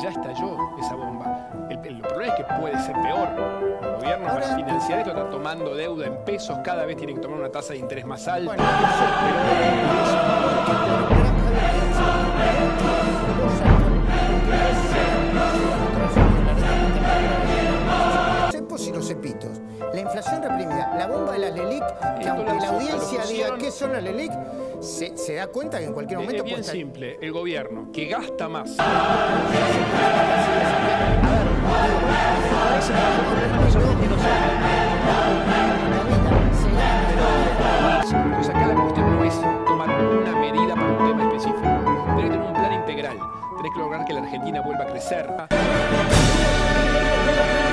ya estalló esa bomba. El problema es que puede ser peor. El gobierno para financiar esto está tomando deuda en pesos, cada vez tiene que tomar una tasa de interés más alta. Bueno, cepos y los cepitos. La inflación reprimida, la bomba de las LELIC, que aunque la audiencia diga qué son las LELIC, se da cuenta que en cualquier momento es bien simple, el gobierno que gasta más. Entonces acá la cuestión no es tomar una medida para un tema específico. Tenés que tener un plan integral. Tenés que lograr que la Argentina vuelva a crecer.